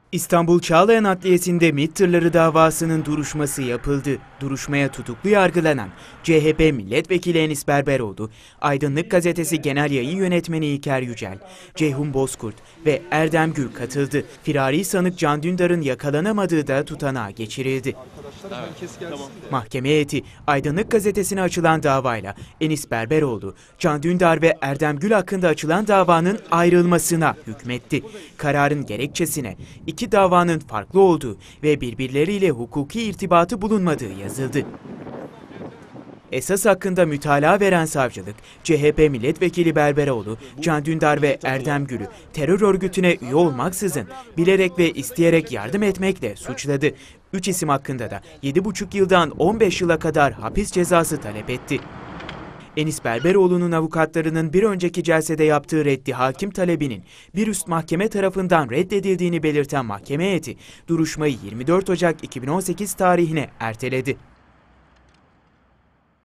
İstanbul Çağlayan Adliyesi'nde MİT tırları davasının duruşması yapıldı. Duruşmaya tutuklu yargılanan CHP Milletvekili Enis Berberoğlu, Aydınlık Gazetesi Genel Yayın Yönetmeni İlker Yücel, Ceyhun Bozkurt ve Erdem Gül katıldı. Firari sanık Can Dündar'ın yakalanamadığı da tutanağa geçirildi. Mahkeme heyeti Aydınlık Gazetesi'ne açılan davayla Enis Berberoğlu, Can Dündar ve Erdem Gül hakkında açılan davanın ayrılmasına hükmetti. Kararın gerekçesine iki davanın farklı olduğu ve birbirleriyle hukuki irtibatı bulunmadığı yazıldı. Esas hakkında mütalaa veren savcılık, CHP Milletvekili Berberoğlu, Can Dündar ve Erdem Gül'ü terör örgütüne üye olmaksızın bilerek ve isteyerek yardım etmekle suçladı. 3 isim hakkında da 7,5 yıldan 15 yıla kadar hapis cezası talep etti. Enis Berberoğlu'nun avukatlarının bir önceki celsede yaptığı reddi hakim talebinin bir üst mahkeme tarafından reddedildiğini belirten mahkeme heyeti, duruşmayı 24 Ocak 2018 tarihine erteledi.